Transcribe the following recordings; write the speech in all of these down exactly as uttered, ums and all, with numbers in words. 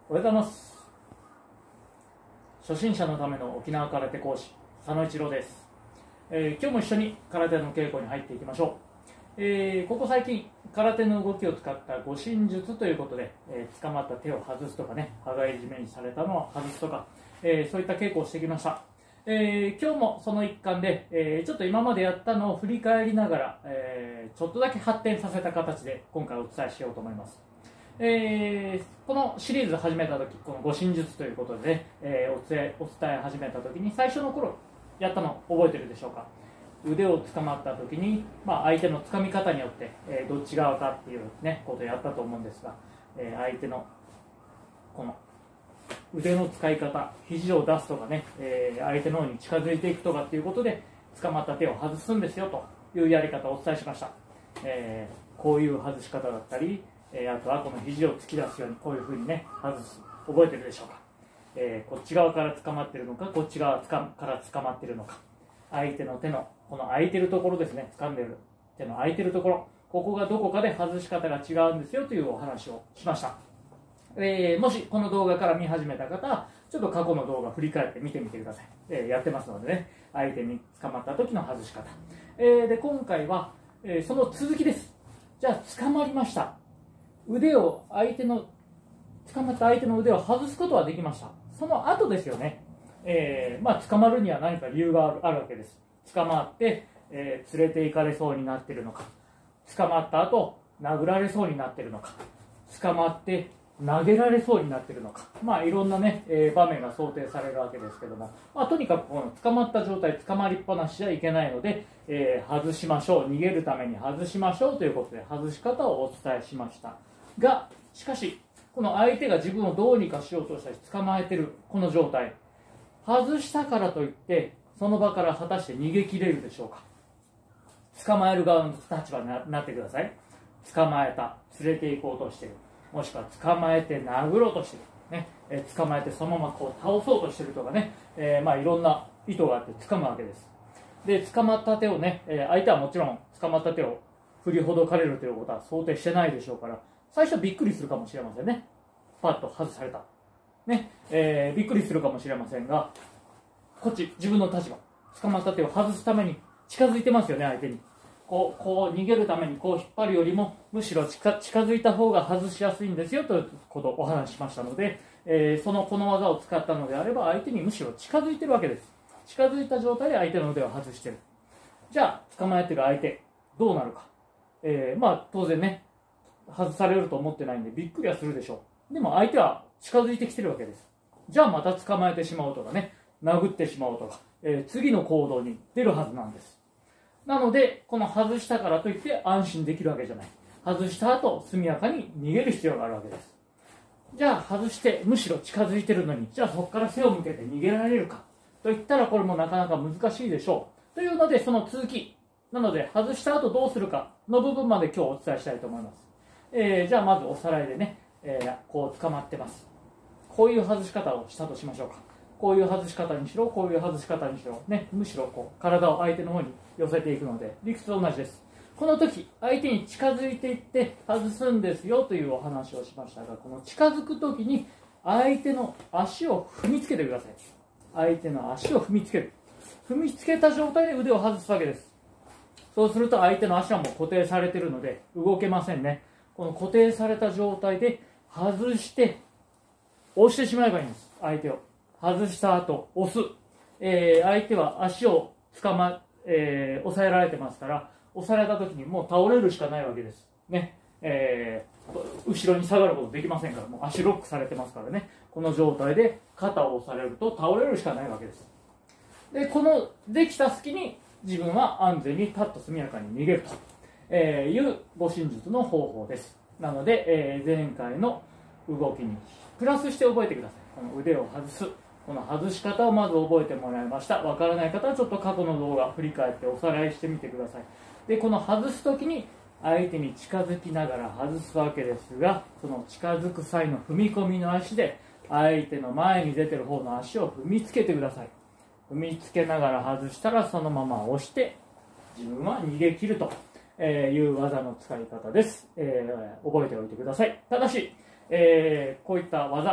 おはようございます。初心者のための沖縄空手講師佐野一郎です。えー、今日も一緒に空手の稽古に入っていきましょう。えー、ここ最近空手の動きを使った護身術ということで、えー、捕まった手を外すとかね、羽交い締めにされたのを外すとか、えー、そういった稽古をしてきました。えー、今日もその一環で、えー、ちょっと今までやったのを振り返りながら、えー、ちょっとだけ発展させた形で今回お伝えしようと思います。えー、このシリーズ始めた時、この護身術ということで、ねえー、お伝え、お伝え始めた時に最初の頃やったの覚えてるでしょうか。腕を掴まった時に、まあ、相手の掴み方によって、えー、どっち側かっていう、ね、ことをやったと思うんですが、えー、相手のこの腕の使い方、肘を出すとかね、えー、相手の方に近づいていくとかっていうことで掴まった手を外すんですよというやり方をお伝えしました。えー、こういう外し方だったり、えー、あとはこの肘を突き出すようにこういうふうにね外す、覚えてるでしょうか。えー、こっち側から捕まってるのかこっち側から捕まってるのか、相手の手のこの空いてるところですね、掴んでる手の空いてるところ、ここがどこかで外し方が違うんですよというお話をしました。えー、もしこの動画から見始めた方はちょっと過去の動画振り返って見てみてください。えー、やってますのでね、相手に捕まった時の外し方、えー、で今回は、えー、その続きです。じゃあ捕まりました、腕を相手の捕まった相手の腕を外すことはできました。その後ですよね、えーまあ、捕まるには何か理由がある、あるわけです。捕まって、えー、連れて行かれそうになっているのか、捕まった後殴られそうになっているのか、捕まって投げられそうになっているのか、まあいろんなね、えー、場面が想定されるわけですけども、まあ、とにかくこの捕まった状態、捕まりっぱなしじゃいけないので、えー、外しましょう、逃げるために外しましょうということで外し方をお伝えしましたが、しかしこの相手が自分をどうにかしようとしたり捕まえているこの状態、外したからといってその場から果たして逃げ切れるでしょうか。捕まえる側の立場になってください。捕まえた、連れて行こうとしている、もしくは捕まえて殴ろうとしている、ねえー、捕まえてそのままこう倒そうとしているとかね、えー、まあいろんな意図があって掴むわけです。で捕まった手をね、えー、相手はもちろん捕まった手を振りほどかれるということは想定してないでしょうから、最初はびっくりするかもしれませんね。パッと外された、ねえー、びっくりするかもしれませんが、こっち自分の立場、捕まった手を外すために近づいてますよね。相手にこう、こう逃げるためにこう引っ張るよりもむしろ近づいた方が外しやすいんですよということをお話ししましたので、えー、そのこの技を使ったのであれば相手にむしろ近づいてるわけです。近づいた状態で相手の腕を外してる。じゃあ捕まえてる相手どうなるか、えー、まあ当然ね外されると思ってないんでびっくりはするでしょう。でも相手は近づいてきてるわけです。じゃあまた捕まえてしまうとかね、殴ってしまうとか、えー、次の行動に出るはずなんです。なのでこの外したからといって安心できるわけじゃない。外した後速やかに逃げる必要があるわけです。じゃあ外してむしろ近づいてるのに、じゃあそこから背を向けて逃げられるかといったらこれもなかなか難しいでしょう。というのでその続きなので、外した後どうするかの部分まで今日お伝えしたいと思います。えー、じゃあまずおさらいでね、えー、こう捕まってます、こういう外し方をしたとしましょうか。こういう外し方にしろ、こういう外し方にしろ、ね、むしろこう体を相手の方に寄せていくので理屈と同じです。この時相手に近づいていって外すんですよというお話をしましたが、この近づく時に相手の足を踏みつけてください。相手の足を踏みつける、踏みつけた状態で腕を外すわけです。そうすると相手の足はもう固定されているので動けませんね。この固定された状態で外して押してしまえばいいんです。相手を外した後押す、えー、相手は足をつかま、えー、押さえられてますから、押された時にもう倒れるしかないわけですね。えー、後ろに下がることできませんから、もう足ロックされてますからね。この状態で肩を押されると倒れるしかないわけです。でこのできた隙に自分は安全にパッと速やかに逃げるという護身術の方法です。なので、えー、前回の動きにプラスして覚えてください。この腕を外す、この外し方をまず覚えてもらいました。わからない方はちょっと過去の動画振り返っておさらいしてみてください。でこの外す時に相手に近づきながら外すわけですが、その近づく際の踏み込みの足で相手の前に出てる方の足を踏みつけてください。踏みつけながら外したらそのまま押して自分は逃げ切るという技の使い方です。えー、覚えておいてください。ただし、えー、こういった技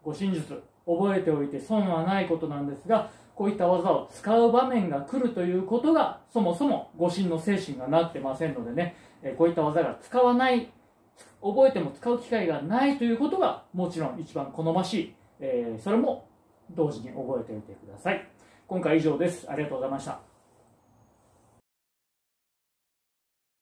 護身術、覚えておいて損はないことなんですが、こういった技を使う場面が来るということが、そもそも護身の精神がなってませんのでね、こういった技が使わない、覚えても使う機会がないということが、もちろん一番好ましい、えー、それも同時に覚えておいてください。今回以上です。ありがとうございました。